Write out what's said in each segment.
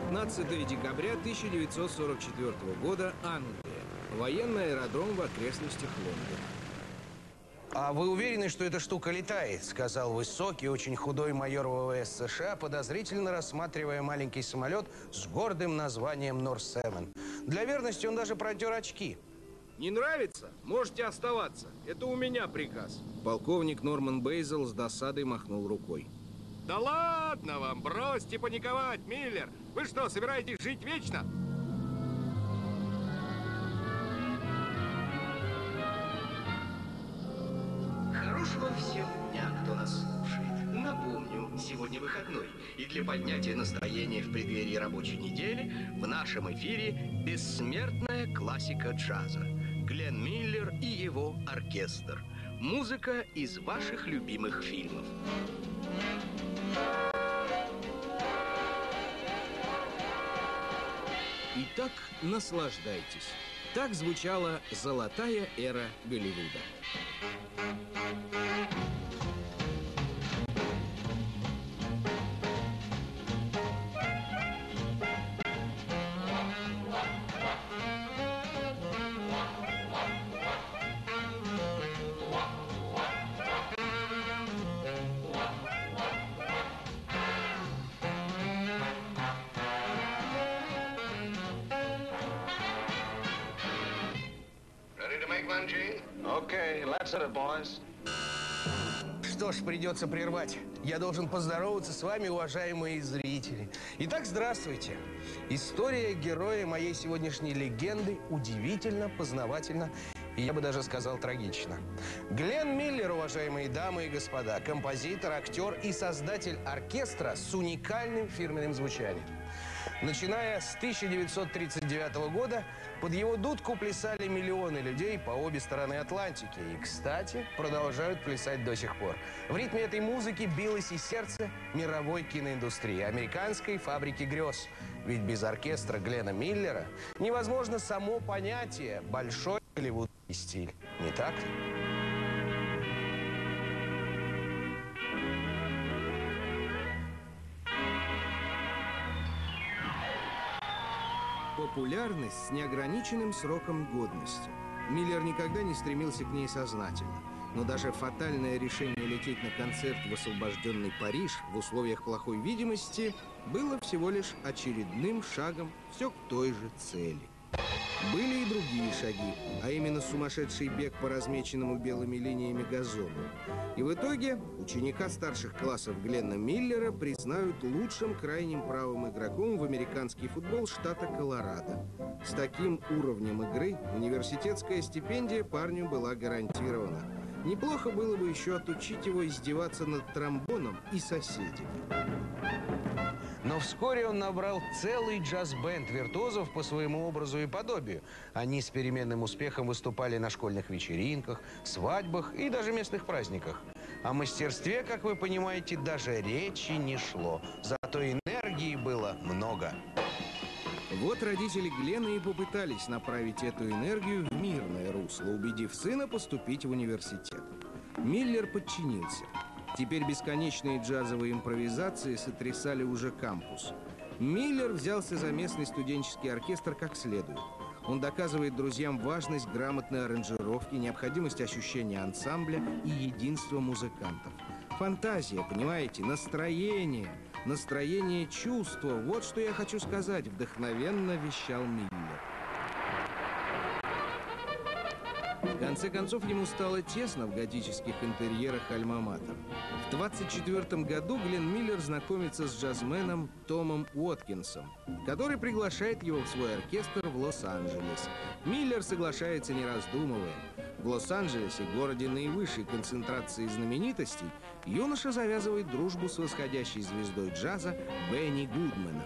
15 декабря 1944 года, Англия. Военный аэродром в окрестностях Лондона. «А вы уверены, что эта штука летает?» — сказал высокий, очень худой майор ВВС США, подозрительно рассматривая маленький самолет с гордым названием Норс-7. Для верности он даже протер очки. Не нравится? Можете оставаться. Это у меня приказ. Полковник Норман Бейзел с досадой махнул рукой. Да ладно вам, бросьте паниковать, Миллер. Вы что, собираетесь жить вечно? Хорошего всем дня, кто нас слушает. Напомню, сегодня выходной. И для поднятия настроения в преддверии рабочей недели в нашем эфире бессмертная классика джаза. Глен Миллер и его оркестр. Музыка из ваших любимых фильмов. Итак, наслаждайтесь. Так звучала золотая эра Голливуда. Что ж, придется прервать. Я должен поздороваться с вами, уважаемые зрители. Итак, здравствуйте. История героя моей сегодняшней легенды удивительно, познавательна и, я бы даже сказал, трагична. Глен Миллер, уважаемые дамы и господа, композитор, актер и создатель оркестра с уникальным фирменным звучанием. Начиная с 1939 года под его дудку плясали миллионы людей по обе стороны Атлантики. И, кстати, продолжают плясать до сих пор. В ритме этой музыки билось и сердце мировой киноиндустрии, американской фабрики грез. Ведь без оркестра Глена Миллера невозможно само понятие «большой голливудский стиль». Не так ли? Популярность с неограниченным сроком годности. Миллер никогда не стремился к ней сознательно. Но даже фатальное решение лететь на концерт в освобожденный Париж в условиях плохой видимости было всего лишь очередным шагом все к той же цели. Были и другие шаги, а именно сумасшедший бег по размеченному белыми линиями газону. И в итоге ученика старших классов Глена Миллера признают лучшим крайним правым игроком в американский футбол штата Колорадо. С таким уровнем игры университетская стипендия парню была гарантирована. Неплохо было бы еще отучить его издеваться над тромбоном и соседями. Но вскоре он набрал целый джаз-бенд виртуозов по своему образу и подобию. Они с переменным успехом выступали на школьных вечеринках, свадьбах и даже местных праздниках. О мастерстве, как вы понимаете, даже речи не шло. Зато энергии было много. Вот родители Глена и попытались направить эту энергию в мирное русло, убедив сына поступить в университет. Миллер подчинился. Теперь бесконечные джазовые импровизации сотрясали уже кампус. Миллер взялся за местный студенческий оркестр как следует. Он доказывает друзьям важность грамотной аранжировки, необходимость ощущения ансамбля и единства музыкантов. Фантазия, понимаете, настроение, настроение чувства. Вот что я хочу сказать, вдохновенно вещал Миллер. В конце концов, ему стало тесно в готических интерьерах Альма-Матер. В 1924 году Глен Миллер знакомится с джазменом Томом Уоткинсом, который приглашает его в свой оркестр в Лос-Анджелес. Миллер соглашается, не раздумывая. В Лос-Анджелесе, городе наивысшей концентрации знаменитостей, юноша завязывает дружбу с восходящей звездой джаза Бенни Гудманом.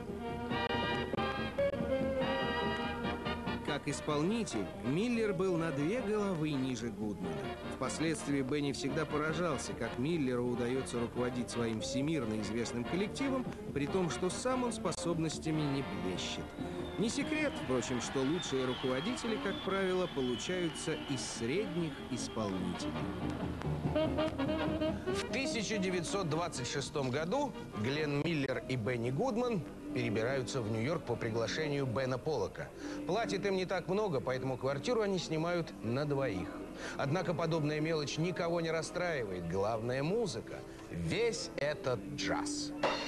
Как исполнитель, Миллер был на 2 головы ниже Гудмана. Впоследствии Бенни всегда поражался, как Миллеру удается руководить своим всемирно известным коллективом, при том, что сам он способностями не блещет. Не секрет, впрочем, что лучшие руководители, как правило, получаются из средних исполнителей. В 1926 году Глен Миллер и Бенни Гудман перебираются в Нью-Йорк по приглашению Бена Поллока. Платит им не так много, поэтому квартиру они снимают на двоих. Однако подобная мелочь никого не расстраивает. Главное – музыка. Весь этот джаз.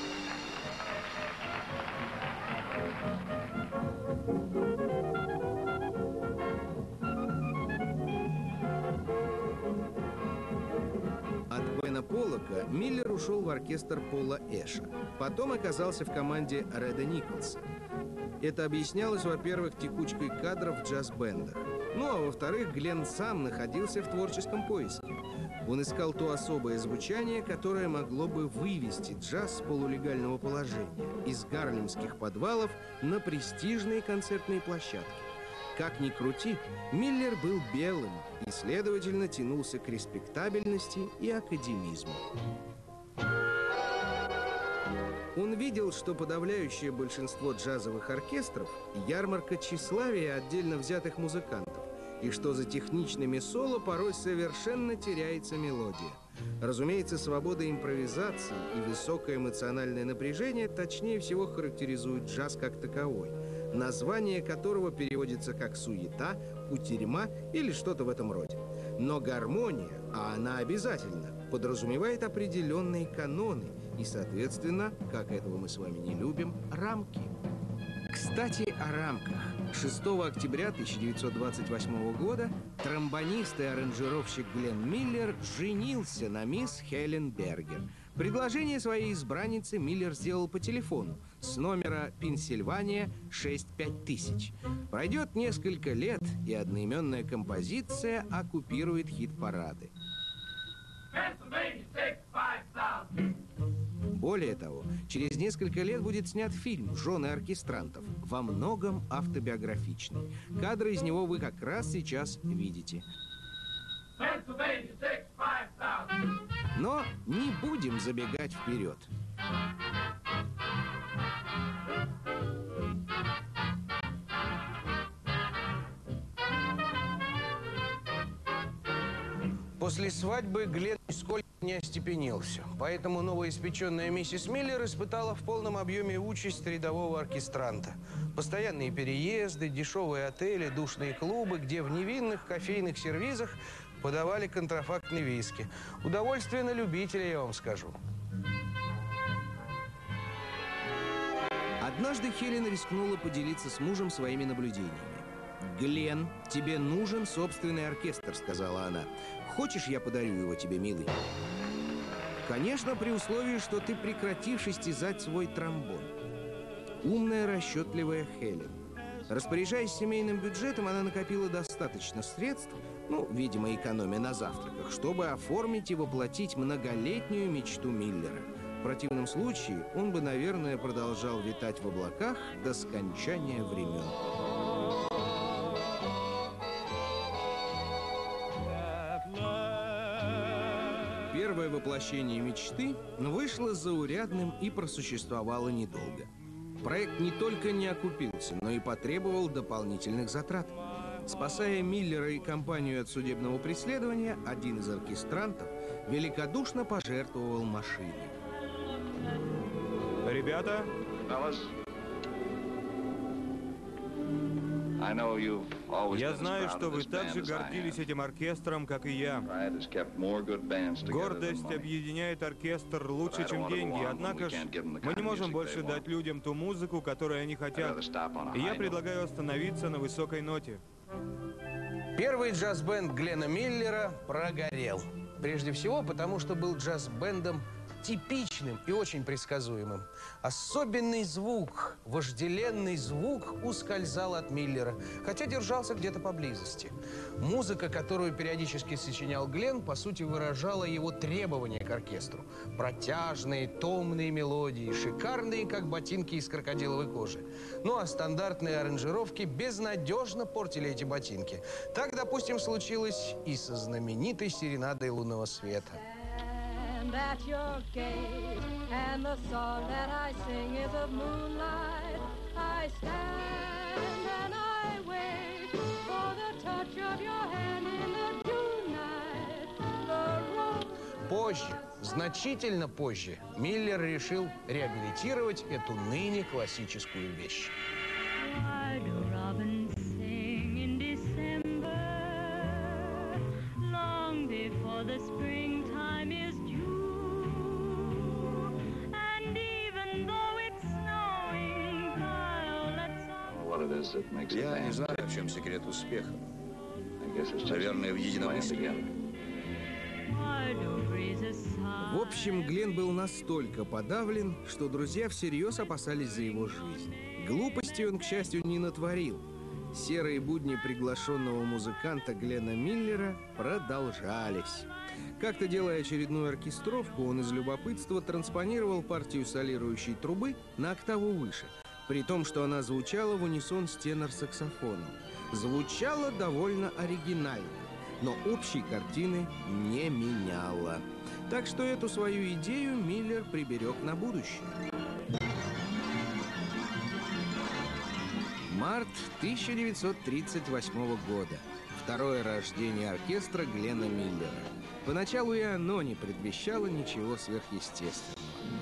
От Бена Поллока Миллер ушел в оркестр Пола Эша. Потом оказался в команде Реда Николса. Это объяснялось, во-первых, текучкой кадров в джаз-бендах. Ну, а во-вторых, Глен сам находился в творческом поиске. Он искал то особое звучание, которое могло бы вывести джаз с полулегального положения, из гарлемских подвалов на престижные концертные площадки. Как ни крути, Миллер был белым и, следовательно, тянулся к респектабельности и академизму. Он видел, что подавляющее большинство джазовых оркестров – ярмарка тщеславия отдельно взятых музыкантов, и что за техничными соло порой совершенно теряется мелодия. Разумеется, свобода импровизации и высокое эмоциональное напряжение точнее всего характеризуют джаз как таковой, название которого переводится как «суета», «кутерьма» или что-то в этом роде. Но гармония, а она обязательно, подразумевает определенные каноны и, соответственно, как этого мы с вами не любим, рамки. Кстати, о рамках. 6 октября 1928 года тромбонист и аранжировщик Глен Миллер женился на мисс Хелен Бергер. Предложение своей избраннице Миллер сделал по телефону с номера Пенсильвания 65000. Пройдет несколько лет, и одноименная композиция оккупирует хит-парады. Более того, через несколько лет будет снят фильм «Жены оркестрантов», во многом автобиографичный. Кадры из него вы как раз сейчас видите. Но не будем забегать вперед. После свадьбы Глен нисколько не остепенился, поэтому новоиспеченная миссис Миллер испытала в полном объеме участь рядового оркестранта. Постоянные переезды, дешевые отели, душные клубы, где в невинных кофейных сервизах подавали контрафактный виски. Удовольствие на любителя, я вам скажу. Однажды Хелен рискнула поделиться с мужем своими наблюдениями. «Глен, тебе нужен собственный оркестр», — сказала она. «Хочешь, я подарю его тебе, милый?» «Конечно, при условии, что ты прекратишь истязать свой тромбон». Умная, расчетливая Хелен. Распоряжаясь семейным бюджетом, она накопила достаточно средств, видимо, экономя на завтраках, чтобы оформить и воплотить многолетнюю мечту Миллера. В противном случае он бы, наверное, продолжал витать в облаках до скончания времен. Первое воплощение мечты вышло заурядным и просуществовало недолго. Проект не только не окупился, но и потребовал дополнительных затрат. Спасая Миллера и компанию от судебного преследования, один из оркестрантов великодушно пожертвовал машиной. Ребята, я знаю, что вы так же гордились этим оркестром, как и я. Гордость объединяет оркестр лучше, чем деньги. Однако же мы не можем больше дать людям ту музыку, которую они хотят. И я предлагаю остановиться на высокой ноте. Первый джаз-бенд Глена Миллера прогорел. Прежде всего, потому что был джаз-бендом типичным и очень предсказуемым. Особенный звук, вожделенный звук ускользал от Миллера, хотя держался где-то поблизости. Музыка, которую периодически сочинял Глен, по сути, выражала его требования к оркестру. Протяжные, томные мелодии, шикарные, как ботинки из крокодиловой кожи. Ну а стандартные аранжировки безнадежно портили эти ботинки. Так, допустим, случилось и со знаменитой серенадой лунного света. At your gate, and the song that I sing is of moonlight. I stand hand and I wait for the touch of your hand in the June night. The rose. Позже, значительно позже, Миллер решил реабилитировать эту ныне классическую вещь. Why do robins sing in December, long before the springtime is due? And even though it's snowing, violets are... Я не знаю, в чем секрет успеха. Наверное, в единомыслии. Why do breezes sigh? В общем, Глен был настолько подавлен, что друзья всерьез опасались за его жизнь. Глупостей он, к счастью, не натворил. Серые будни приглашенного музыканта Глена Миллера продолжались. Как-то, делая очередную оркестровку, он из любопытства транспонировал партию солирующей трубы на октаву выше, при том, что она звучала в унисон с тенор-саксофоном. Звучала довольно оригинально, но общей картины не меняла. Так что эту свою идею Миллер приберег на будущее. Март 1938 года. Второе рождение оркестра Глена Миллера. Поначалу и оно не предвещало ничего сверхъестественного.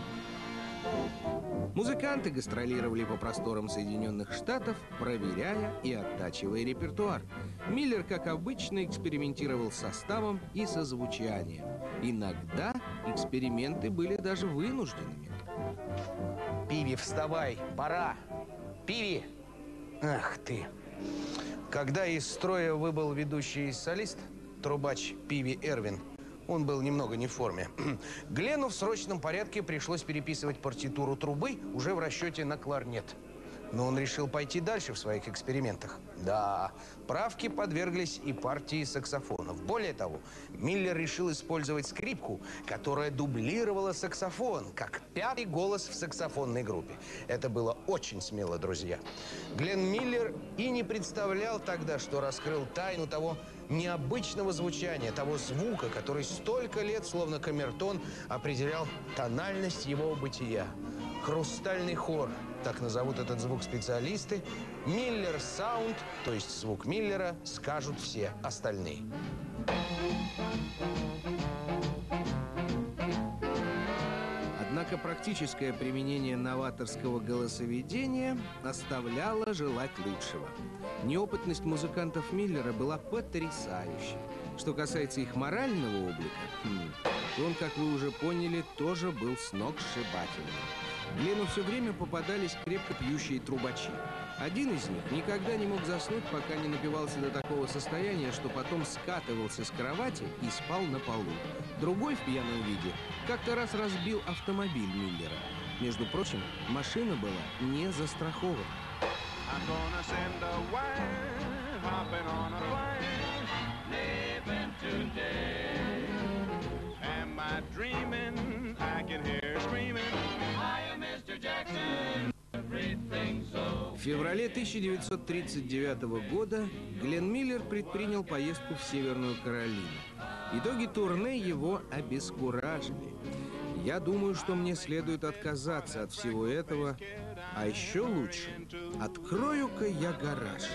Музыканты гастролировали по просторам Соединенных Штатов, проверяя и оттачивая репертуар. Миллер, как обычно, экспериментировал с составом и со звучанием. Иногда эксперименты были даже вынужденными. Пиви, вставай, пора. Пиви! Ах ты! Когда из строя выбыл ведущий солист, трубач Пиви Эрвин, он был немного не в форме, Глену в срочном порядке пришлось переписывать партитуру трубы уже в расчете на кларнет. Но он решил пойти дальше в своих экспериментах. Да, правки подверглись и партии саксофонов. Более того, Миллер решил использовать скрипку, которая дублировала саксофон, как пятый голос в саксофонной группе. Это было очень смело, друзья. Глен Миллер и не представлял тогда, что раскрыл тайну того необычного звучания, того звука, который столько лет, словно камертон, определял тональность его бытия. Хрустальный хор, так назовут этот звук специалисты. Миллер саунд, то есть звук Миллера, скажут все остальные. Однако практическое применение новаторского голосоведения оставляло желать лучшего. Неопытность музыкантов Миллера была потрясающей. Что касается их морального облика, то он, как вы уже поняли, тоже был сногсшибательным. Глену все время попадались крепко пьющие трубачи. Один из них никогда не мог заснуть, пока не напивался до такого состояния, что потом скатывался с кровати и спал на полу. Другой в пьяном виде как-то раз разбил автомобиль Миллера. Между прочим, машина была не застрахована. В феврале 1939 года Глен Миллер предпринял поездку в Северную Каролину. Итоги турне его обескуражили. Я думаю, что мне следует отказаться от всего этого, а еще лучше открою-ка я гараж.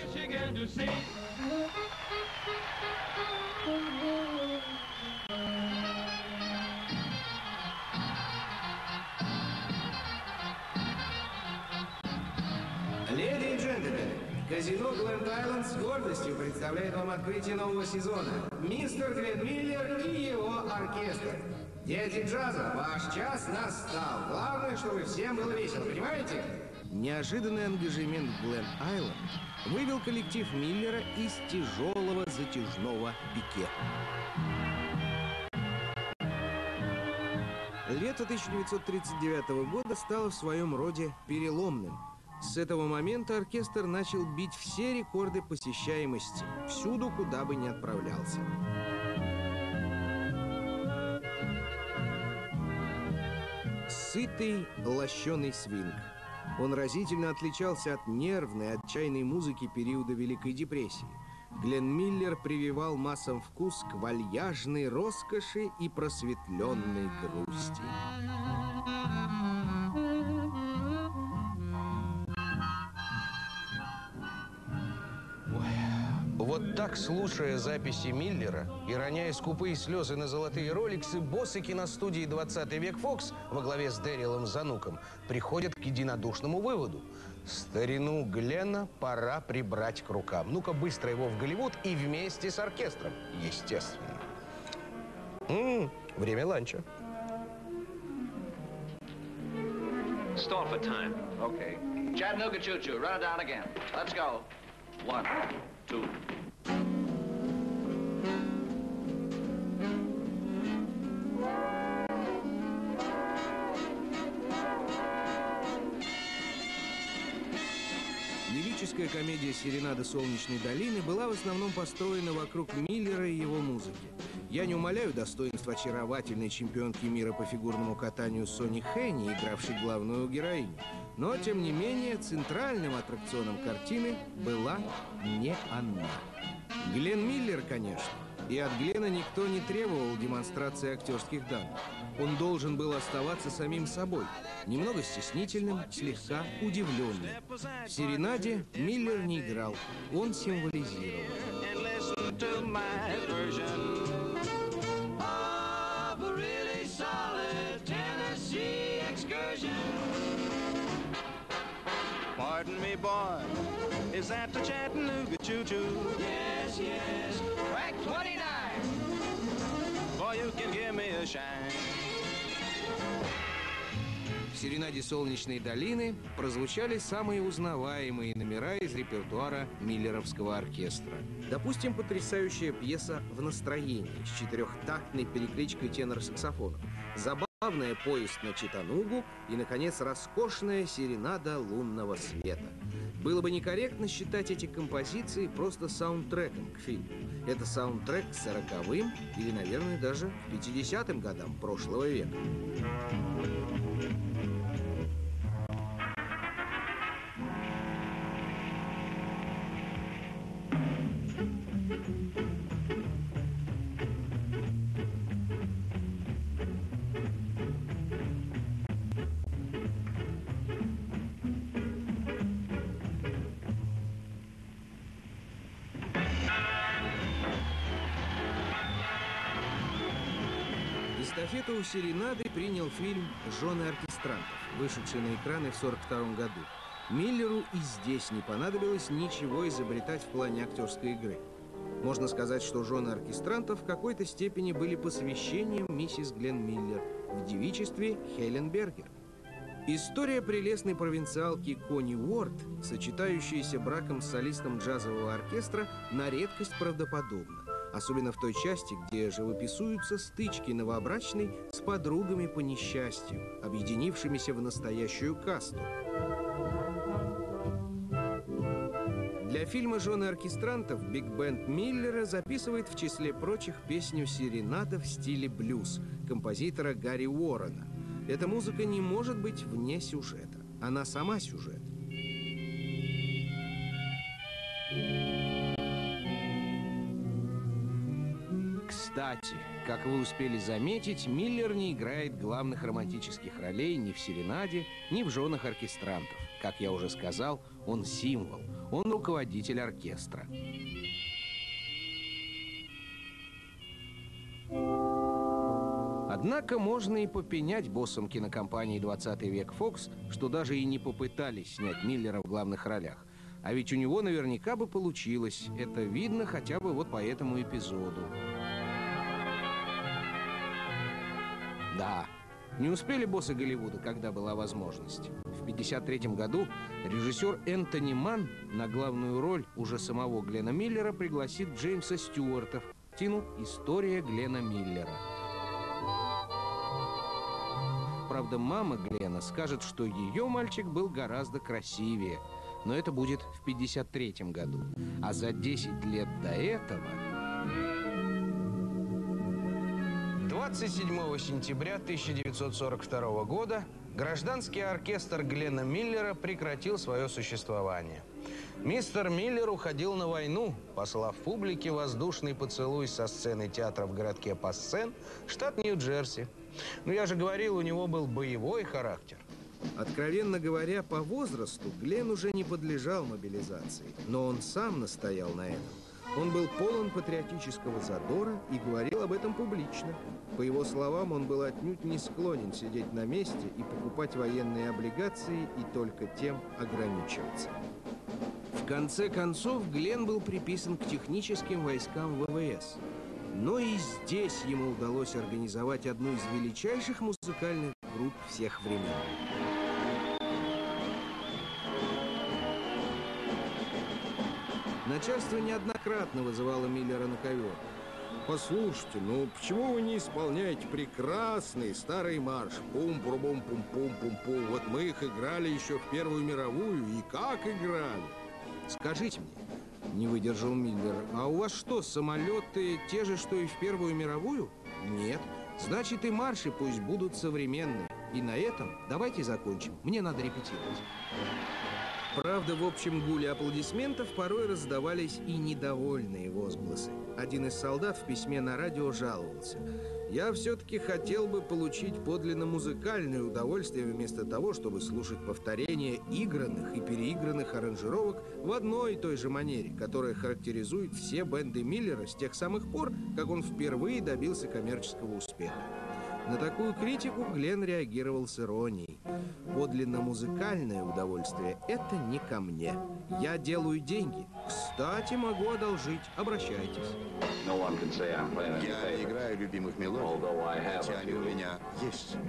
Леди и джентльмены, казино Глент Айленд с гордостью представляет вам открытие нового сезона. Мистер Глен Миллер и его оркестр. Дети джаза, ваш час настал. Главное, чтобы всем было весело, понимаете? Неожиданный ангажемент Глен Айленд вывел коллектив Миллера из тяжелого затяжного пике. Лето 1939 года стало в своем роде переломным. С этого момента оркестр начал бить все рекорды посещаемости, всюду, куда бы ни отправлялся. Сытый, лощеный свинг. Он разительно отличался от нервной, отчаянной музыки периода Великой депрессии. Глен Миллер прививал массам вкус к вальяжной роскоши и просветленной грусти. Вот так, слушая записи Миллера и роняя скупые слезы на золотые роликсы, боссы киностудии «20 век Фокс» во главе с Дэрилом Зануком приходят к единодушному выводу. Старину Глена пора прибрать к рукам. Ну-ка, быстро его в Голливуд и вместе с оркестром, естественно. Время ланча. Stall for time. Okay. Chattanooga choo-choo. Run it down again. Let's go. 1, 2. Лирическая комедия «Серенада Солнечной долины» была в основном построена вокруг Миллера и его музыки. Я не умаляю достоинства очаровательной чемпионки мира по фигурному катанию Сони Хэнни, игравшей главную героиню. Но, тем не менее, центральным аттракционом картины была не она. Глен Миллер, конечно. И от Глена никто не требовал демонстрации актерских данных. Он должен был оставаться самим собой, немного стеснительным, слегка удивленным. В «Серенаде» Миллер не играл, он символизировал. Pardon me, boy, is that the Chattanooga choo-choo? Yes, yes, track 29. Boy, you can give me a shine. В «Серенаде Солнечной долины» прозвучали самые узнаваемые номера из репертуара миллеровского оркестра. Допустим, потрясающая пьеса «В настроении» с четырехтактной перекличкой тенор-саксофона, забавная «Поезд на Чаттанугу» и, наконец, роскошная «Серенада лунного света». Было бы некорректно считать эти композиции просто саундтреком к фильму. Это саундтрек к 40-м или, наверное, даже к 50-м годам прошлого века. Эстафету у «Серенады» принял фильм «Жены оркестрантов», вышедший на экраны в 1942 году. Миллеру и здесь не понадобилось ничего изобретать в плане актерской игры. Можно сказать, что «Жены оркестрантов» в какой-то степени были посвящением миссис Глен Миллер в девичестве Хелен Бергер. История прелестной провинциалки Конни Уорд, сочетающаяся браком с солистом джазового оркестра, на редкость правдоподобна. Особенно в той части, где живописуются стычки новобрачной с подругами по несчастью, объединившимися в настоящую касту. Для фильма «Жены оркестрантов» биг-бенд Миллера записывает в числе прочих песню «Серенада» в стиле блюз композитора Гарри Уоррена. Эта музыка не может быть вне сюжета. Она сама сюжет. Кстати, как вы успели заметить, Миллер не играет главных романтических ролей ни в «Серенаде», ни в «Женах оркестрантов». Как я уже сказал, он символ, он руководитель оркестра. Однако можно и попенять боссам кинокомпании «20 век Фокс», что даже и не попытались снять Миллера в главных ролях. А ведь у него наверняка бы получилось. Это видно хотя бы вот по этому эпизоду. Да, не успели боссы Голливуда, когда была возможность. В 1953 году режиссер Энтони Манн на главную роль уже самого Глена Миллера пригласит Джеймса Стюарта в картину «История Глена Миллера». Правда, мама Глена скажет, что ее мальчик был гораздо красивее. Но это будет в 1953 году. А за 10 лет до этого... 27 сентября 1942 года гражданский оркестр Глена Миллера прекратил свое существование. Мистер Миллер уходил на войну, послав публике воздушный поцелуй со сцены театра в городке Пассен, штат Нью-Джерси. Но я же говорил, у него был боевой характер. Откровенно говоря, по возрасту Глен уже не подлежал мобилизации, но он сам настоял на этом. Он был полон патриотического задора и говорил об этом публично. По его словам, он был отнюдь не склонен сидеть на месте и покупать военные облигации и только тем ограничиваться. В конце концов, Гленн был приписан к техническим войскам ВВС. Но и здесь ему удалось организовать одну из величайших музыкальных групп всех времен. Начальство неоднократно вызывало Миллера на ковер. «Послушайте, ну почему вы не исполняете прекрасный старый марш? Пум-пурбум-пум-пум-пум-пум. Вот мы их играли еще в Первую мировую, и как играли!» «Скажите мне, — не выдержал Миллер, — а у вас что, самолеты те же, что и в Первую мировую?» «Нет. Значит, и марши пусть будут современные. И на этом давайте закончим. Мне надо репетировать». Правда, в общем гуле аплодисментов порой раздавались и недовольные возгласы. Один из солдат в письме на радио жаловался: «Я все-таки хотел бы получить подлинно музыкальное удовольствие вместо того, чтобы слушать повторения игранных и переигранных аранжировок в одной и той же манере, которая характеризует все бенды Миллера с тех самых пор, как он впервые добился коммерческого успеха». На такую критику Гленн реагировал с иронией. «Подлинно музыкальное удовольствие – это не ко мне. Я делаю деньги. Кстати, могу одолжить. Обращайтесь». Я играю любимых мелодий, хотя они у меня есть.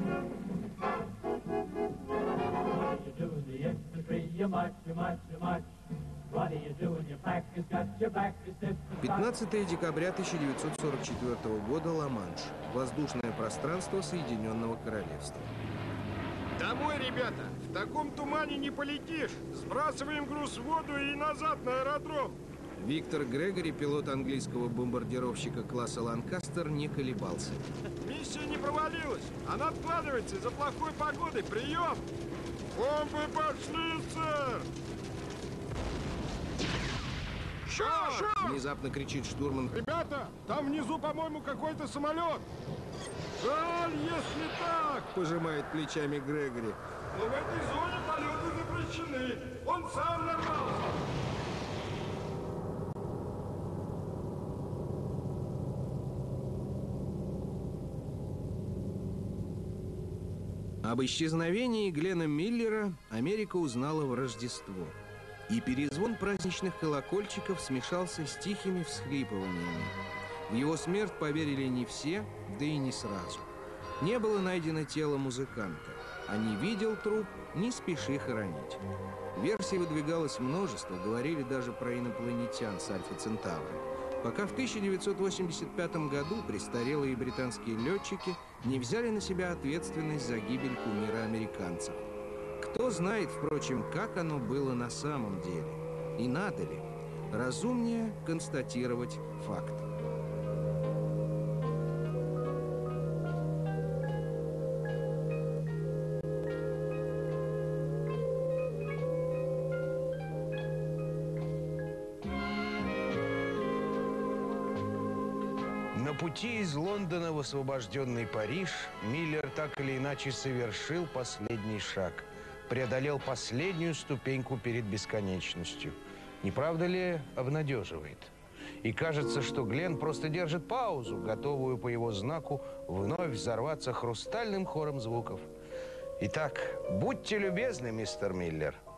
15 декабря 1944 года, Ла-Манш. Воздушное пространство Соединенного Королевства. Домой, ребята! В таком тумане не полетишь! Сбрасываем груз в воду и назад на аэродром! Виктор Грегори, пилот английского бомбардировщика класса «Ланкастер», не колебался. Миссия не провалилась! Она откладывается из-за плохой погоды! Прием! Бомбы пошли, сэр! «Черт!» — внезапно кричит штурман. «Ребята, там внизу, по-моему, какой-то самолет!» «Жаль, если так!» — пожимает плечами Грегори. «Но в этой зоне полеты запрещены! Он сам нарвался!» Об исчезновении Гленна Миллера Америка узнала в Рождество. И перезвон праздничных колокольчиков смешался с тихими всхлипываниями. В его смерть поверили не все, да и не сразу. Не было найдено тело музыканта, а не видел труп, не спеши хоронить. Версий выдвигалось множество, говорили даже про инопланетян с Альфа Центавра. Пока в 1985 году престарелые британские летчики не взяли на себя ответственность за гибель кумира американцев. Кто знает, впрочем, как оно было на самом деле? И надо ли? Разумнее констатировать факт. На пути из Лондона в освобожденный Париж Миллер так или иначе совершил последний шаг. Преодолел последнюю ступеньку перед бесконечностью. Не правда ли обнадеживает? И кажется, что Гленн просто держит паузу, готовую по его знаку вновь взорваться хрустальным хором звуков. Итак, будьте любезны, мистер Миллер.